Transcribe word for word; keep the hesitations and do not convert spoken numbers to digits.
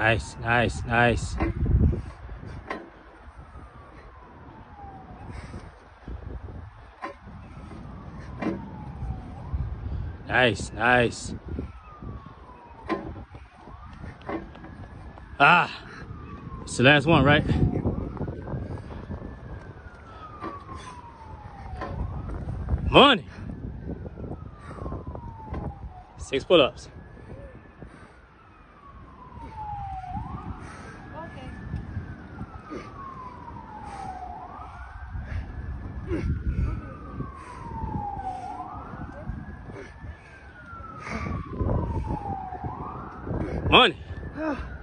Nice, nice, nice. Nice, nice. Ah, it's the last one, right? Money. Six pull-ups. Money.